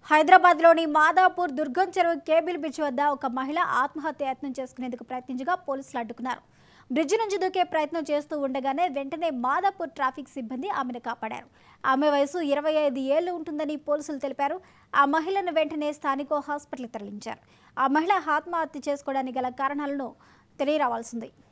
హైదరాబాద్లోని మాదాపూర్ దుర్గం చెరువు cable bridge వద్ద ఒక మహిళ ఆత్మహత్య యత్నం చేసుకునేందుకు ప్రయత్నించగా పోలీసులు అడ్డుకున్నారు. బ్రిడ్జ్ నుంచి దూకే ప్రయత్నం చేస్తూ ఉండగానే వెంటనే మాదాపూర్ ట్రాఫిక్ సిబ్బంది ఆమెను కాపాడారు. ఆమె వయసు 25 ఏళ్లు ఉంటుందని పోలీసులు తెలిపారు. ఆ మహిళను వెంటనే స్థానిక హాస్పిటల్కి తరలించారు. ఆ మహిళ ఆత్మహత్య చేసుకోవడానికి గల కారణాలను తెలియరావాల్సింది.